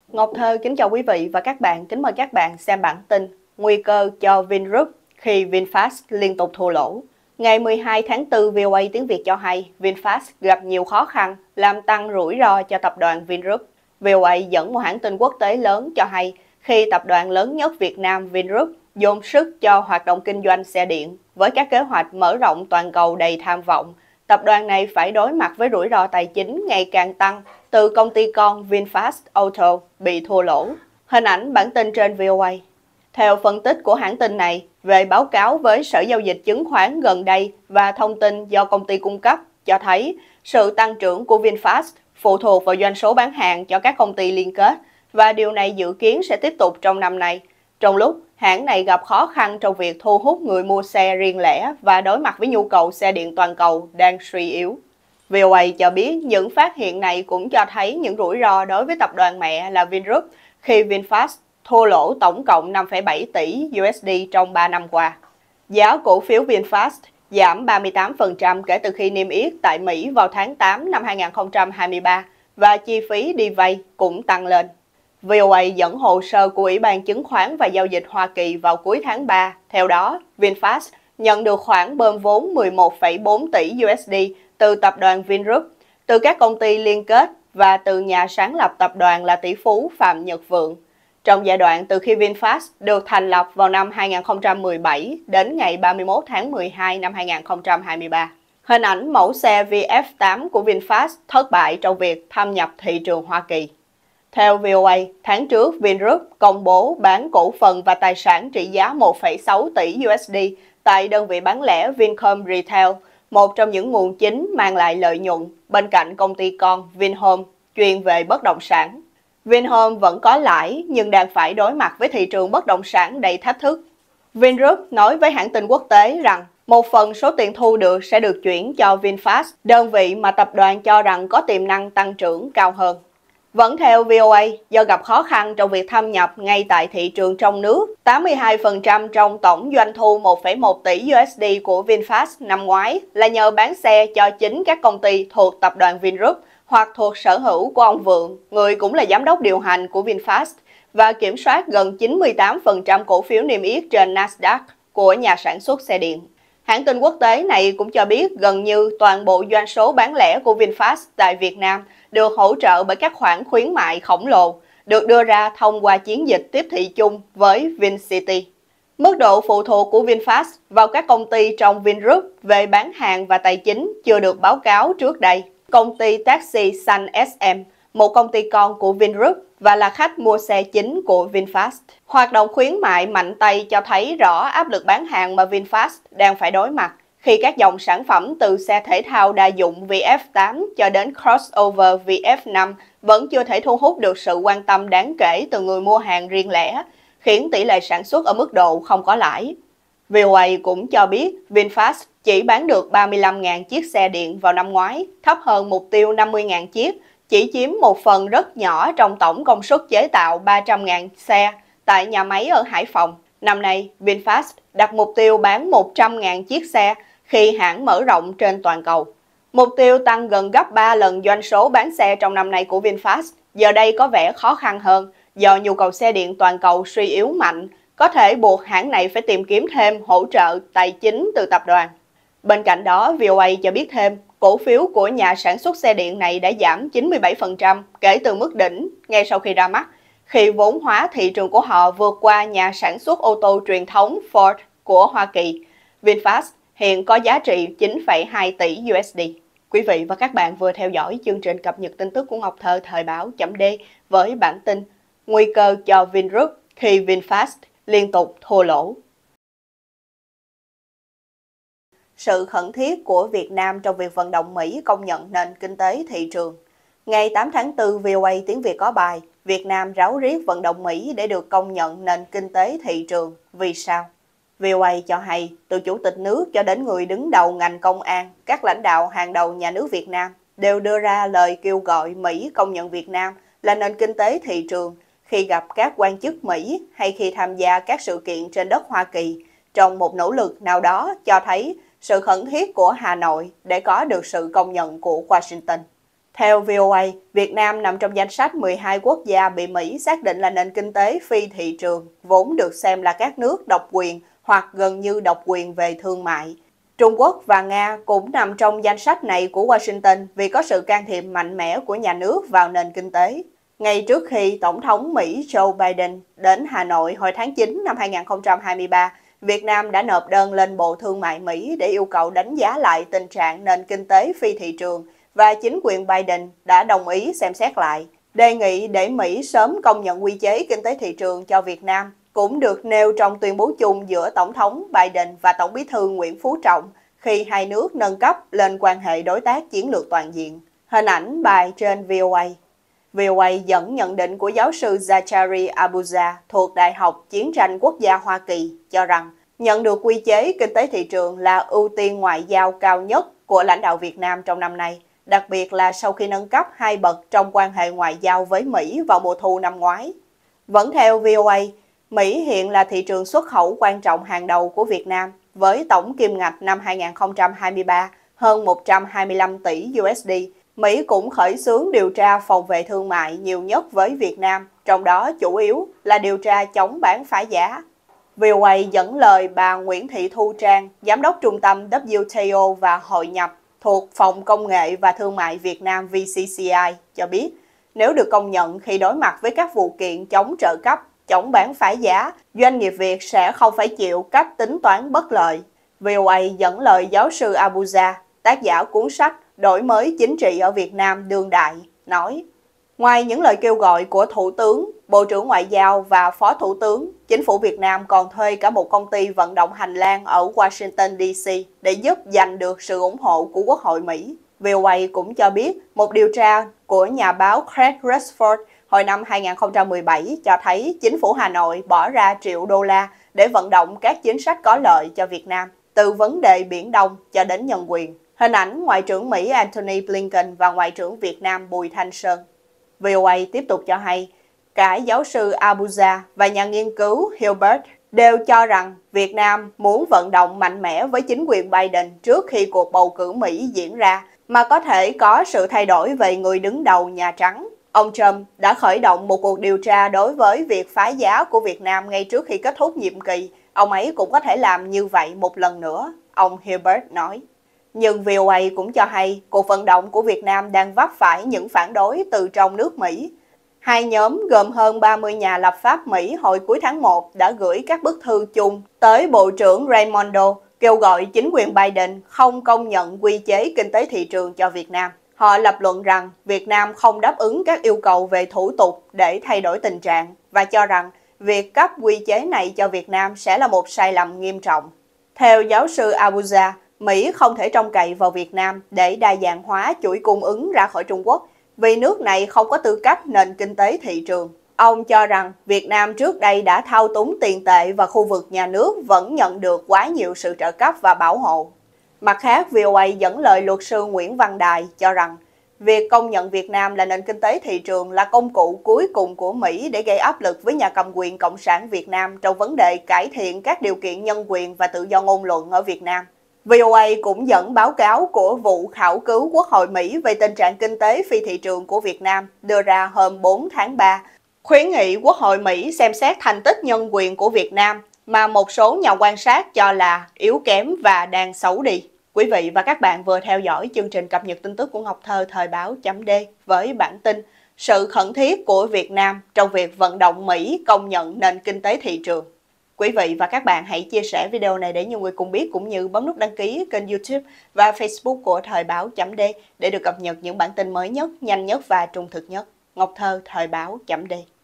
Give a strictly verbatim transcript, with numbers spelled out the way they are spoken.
Ngọc Thơ kính chào quý vị và các bạn, kính mời các bạn xem bản tin Nguy cơ cho Vingroup khi VinFast liên tục thua lỗ. Ngày mười hai tháng tư, vê o a tiếng Việt cho hay VinFast gặp nhiều khó khăn làm tăng rủi ro cho tập đoàn Vingroup. vê o a dẫn một hãng tin quốc tế lớn cho hay khi tập đoàn lớn nhất Việt Nam Vingroup dồn sức cho hoạt động kinh doanh xe điện với các kế hoạch mở rộng toàn cầu đầy tham vọng, tập đoàn này phải đối mặt với rủi ro tài chính ngày càng tăng từ công ty con VinFast Auto bị thua lỗ. Hình ảnh bản tin trên vê o a. Theo phân tích của hãng tin này về báo cáo với Sở Giao dịch Chứng khoán gần đây và thông tin do công ty cung cấp cho thấy sự tăng trưởng của VinFast phụ thuộc vào doanh số bán hàng cho các công ty liên kết và điều này dự kiến sẽ tiếp tục trong năm nay, trong lúc hãng này gặp khó khăn trong việc thu hút người mua xe riêng lẻ và đối mặt với nhu cầu xe điện toàn cầu đang suy yếu. vê o a cho biết những phát hiện này cũng cho thấy những rủi ro đối với tập đoàn mẹ là Vingroup khi VinFast thua lỗ tổng cộng năm phẩy bảy tỷ đô la trong ba năm qua. Giá cổ phiếu VinFast giảm ba mươi tám phần trăm kể từ khi niêm yết tại Mỹ vào tháng tám năm hai nghìn không trăm hai mươi ba và chi phí đi vay cũng tăng lên. vê o a dẫn hồ sơ của Ủy ban Chứng khoán và Giao dịch Hoa Kỳ vào cuối tháng ba. Theo đó, VinFast nhận được khoản bơm vốn mười một phẩy bốn tỷ đô la từ tập đoàn Vingroup, từ các công ty liên kết và từ nhà sáng lập tập đoàn là tỷ phú Phạm Nhật Vượng. Trong giai đoạn từ khi VinFast được thành lập vào năm hai nghìn không trăm mười bảy đến ngày ba mươi mốt tháng mười hai năm hai nghìn không trăm hai mươi ba. Hình ảnh mẫu xe vê ép tám của VinFast thất bại trong việc thâm nhập thị trường Hoa Kỳ. Theo vê o a, tháng trước Vingroup công bố bán cổ phần và tài sản trị giá một phẩy sáu tỷ đô la tại đơn vị bán lẻ Vincom Retail, một trong những nguồn chính mang lại lợi nhuận bên cạnh công ty con Vinhome chuyên về bất động sản. Vinhome vẫn có lãi nhưng đang phải đối mặt với thị trường bất động sản đầy thách thức. Vingroup nói với hãng tin quốc tế rằng một phần số tiền thu được sẽ được chuyển cho VinFast, đơn vị mà tập đoàn cho rằng có tiềm năng tăng trưởng cao hơn. Vẫn theo vê o a, do gặp khó khăn trong việc thâm nhập ngay tại thị trường trong nước, tám mươi hai phần trăm trong tổng doanh thu một phẩy một tỷ đô la của VinFast năm ngoái là nhờ bán xe cho chính các công ty thuộc tập đoàn Vingroup hoặc thuộc sở hữu của ông Vượng, người cũng là giám đốc điều hành của VinFast và kiểm soát gần chín mươi tám phần trăm cổ phiếu niêm yết trên Nasdaq của nhà sản xuất xe điện. Hãng tin quốc tế này cũng cho biết gần như toàn bộ doanh số bán lẻ của VinFast tại Việt Nam được hỗ trợ bởi các khoản khuyến mại khổng lồ, được đưa ra thông qua chiến dịch tiếp thị chung với VinCity. Mức độ phụ thuộc của VinFast vào các công ty trong Vingroup về bán hàng và tài chính chưa được báo cáo trước đây. Công ty taxi Sun ét em, một công ty con của Vingroup và là khách mua xe chính của VinFast. Hoạt động khuyến mại mạnh tay cho thấy rõ áp lực bán hàng mà VinFast đang phải đối mặt khi các dòng sản phẩm từ xe thể thao đa dụng vê ép tám cho đến crossover vê ép năm vẫn chưa thể thu hút được sự quan tâm đáng kể từ người mua hàng riêng lẻ, khiến tỷ lệ sản xuất ở mức độ không có lãi. vê o a cũng cho biết VinFast chỉ bán được ba mươi lăm nghìn chiếc xe điện vào năm ngoái, thấp hơn mục tiêu năm mươi nghìn chiếc, chỉ chiếm một phần rất nhỏ trong tổng công suất chế tạo ba trăm nghìn xe tại nhà máy ở Hải Phòng. Năm nay, VinFast đặt mục tiêu bán một trăm nghìn chiếc xe khi hãng mở rộng trên toàn cầu. Mục tiêu tăng gần gấp ba lần doanh số bán xe trong năm nay của VinFast giờ đây có vẻ khó khăn hơn do nhu cầu xe điện toàn cầu suy yếu mạnh, có thể buộc hãng này phải tìm kiếm thêm hỗ trợ tài chính từ tập đoàn. Bên cạnh đó, vê o a cho biết thêm, cổ phiếu của nhà sản xuất xe điện này đã giảm chín mươi bảy phần trăm kể từ mức đỉnh ngay sau khi ra mắt, khi vốn hóa thị trường của họ vượt qua nhà sản xuất ô tô truyền thống Ford của Hoa Kỳ. VinFast hiện có giá trị chín phẩy hai tỷ đô la. Quý vị và các bạn vừa theo dõi chương trình cập nhật tin tức của Ngọc Thơ thời báo chấm D với bản tin Nguy cơ cho Vingroup khi VinFast liên tục thua lỗ. Sự khẩn thiết của Việt Nam trong việc vận động Mỹ công nhận nền kinh tế thị trường. Ngày tám tháng tư, vê o a tiếng Việt có bài Việt Nam ráo riết vận động Mỹ để được công nhận nền kinh tế thị trường. Vì sao? vê o a cho hay, từ chủ tịch nước cho đến người đứng đầu ngành công an, các lãnh đạo hàng đầu nhà nước Việt Nam đều đưa ra lời kêu gọi Mỹ công nhận Việt Nam là nền kinh tế thị trường khi gặp các quan chức Mỹ hay khi tham gia các sự kiện trên đất Hoa Kỳ, trong một nỗ lực nào đó cho thấy sự khẩn thiết của Hà Nội để có được sự công nhận của Washington. Theo vê o a, Việt Nam nằm trong danh sách mười hai quốc gia bị Mỹ xác định là nền kinh tế phi thị trường, vốn được xem là các nước độc quyền hoặc gần như độc quyền về thương mại. Trung Quốc và Nga cũng nằm trong danh sách này của Washington vì có sự can thiệp mạnh mẽ của nhà nước vào nền kinh tế. Ngay trước khi Tổng thống Mỹ Joe Biden đến Hà Nội hồi tháng chín năm hai nghìn không trăm hai mươi ba, Việt Nam đã nộp đơn lên Bộ Thương mại Mỹ để yêu cầu đánh giá lại tình trạng nền kinh tế phi thị trường, và chính quyền Biden đã đồng ý xem xét lại. Đề nghị để Mỹ sớm công nhận quy chế kinh tế thị trường cho Việt Nam cũng được nêu trong tuyên bố chung giữa Tổng thống Biden và Tổng bí thư Nguyễn Phú Trọng khi hai nước nâng cấp lên quan hệ đối tác chiến lược toàn diện. Hình ảnh bài trên vê o a. vê o a dẫn nhận định của giáo sư Zachary Abuza thuộc Đại học Chiến tranh Quốc gia Hoa Kỳ cho rằng nhận được quy chế kinh tế thị trường là ưu tiên ngoại giao cao nhất của lãnh đạo Việt Nam trong năm nay, đặc biệt là sau khi nâng cấp hai bậc trong quan hệ ngoại giao với Mỹ vào mùa thu năm ngoái. Vẫn theo vê o a, Mỹ hiện là thị trường xuất khẩu quan trọng hàng đầu của Việt Nam, với tổng kim ngạch năm hai nghìn không trăm hai mươi ba hơn một trăm hai mươi lăm tỷ đô la. Mỹ cũng khởi xướng điều tra phòng vệ thương mại nhiều nhất với Việt Nam, trong đó chủ yếu là điều tra chống bán phá giá. vê o a dẫn lời bà Nguyễn Thị Thu Trang, Giám đốc Trung tâm W T O và Hội nhập thuộc Phòng Công nghệ và Thương mại Việt Nam vê xê xê i cho biết, nếu được công nhận khi đối mặt với các vụ kiện chống trợ cấp, chống bán phá giá, doanh nghiệp Việt sẽ không phải chịu cách tính toán bất lợi. vê o a dẫn lời giáo sư Abuza, tác giả cuốn sách Đổi mới chính trị ở Việt Nam đương đại, nói: ngoài những lời kêu gọi của Thủ tướng, Bộ trưởng Ngoại giao và Phó Thủ tướng, chính phủ Việt Nam còn thuê cả một công ty vận động hành lang ở Washington D C để giúp giành được sự ủng hộ của Quốc hội Mỹ. vê o a cũng cho biết một điều tra của nhà báo Craig Resford hồi năm hai nghìn không trăm mười bảy cho thấy chính phủ Hà Nội bỏ ra triệu đô la để vận động các chính sách có lợi cho Việt Nam, từ vấn đề Biển Đông cho đến nhân quyền. Hình ảnh Ngoại trưởng Mỹ Antony Blinken và Ngoại trưởng Việt Nam Bùi Thanh Sơn. vê o a tiếp tục cho hay, cả giáo sư Abuza và nhà nghiên cứu Hilbert đều cho rằng Việt Nam muốn vận động mạnh mẽ với chính quyền Biden trước khi cuộc bầu cử Mỹ diễn ra, mà có thể có sự thay đổi về người đứng đầu Nhà Trắng. Ông Trump đã khởi động một cuộc điều tra đối với việc phá giá của Việt Nam ngay trước khi kết thúc nhiệm kỳ. Ông ấy cũng có thể làm như vậy một lần nữa, ông Hilbert nói. Nhưng vê o a cũng cho hay cuộc vận động của Việt Nam đang vấp phải những phản đối từ trong nước Mỹ. Hai nhóm gồm hơn ba mươi nhà lập pháp Mỹ hồi cuối tháng một đã gửi các bức thư chung tới Bộ trưởng Raimondo kêu gọi chính quyền Biden không công nhận quy chế kinh tế thị trường cho Việt Nam. Họ lập luận rằng Việt Nam không đáp ứng các yêu cầu về thủ tục để thay đổi tình trạng và cho rằng việc cấp quy chế này cho Việt Nam sẽ là một sai lầm nghiêm trọng. Theo giáo sư Abuza, Mỹ không thể trông cậy vào Việt Nam để đa dạng hóa chuỗi cung ứng ra khỏi Trung Quốc, vì nước này không có tư cách nền kinh tế thị trường. Ông cho rằng Việt Nam trước đây đã thao túng tiền tệ và khu vực nhà nước vẫn nhận được quá nhiều sự trợ cấp và bảo hộ. Mặt khác, vê o a dẫn lời luật sư Nguyễn Văn Đài cho rằng việc công nhận Việt Nam là nền kinh tế thị trường là công cụ cuối cùng của Mỹ để gây áp lực với nhà cầm quyền Cộng sản Việt Nam trong vấn đề cải thiện các điều kiện nhân quyền và tự do ngôn luận ở Việt Nam. vê o a cũng dẫn báo cáo của vụ khảo cứu Quốc hội Mỹ về tình trạng kinh tế phi thị trường của Việt Nam đưa ra hôm bốn tháng ba, khuyến nghị Quốc hội Mỹ xem xét thành tích nhân quyền của Việt Nam mà một số nhà quan sát cho là yếu kém và đang xấu đi. Quý vị và các bạn vừa theo dõi chương trình cập nhật tin tức của Ngọc Thơ thời báo chấm D với bản tin sự khẩn thiết của Việt Nam trong việc vận động Mỹ công nhận nền kinh tế thị trường. Quý vị và các bạn hãy chia sẻ video này để nhiều người cùng biết, cũng như bấm nút đăng ký kênh YouTube và Facebook của thời báo chấm D để được cập nhật những bản tin mới nhất, nhanh nhất và trung thực nhất. Ngọc Thơ thời báo chấm D.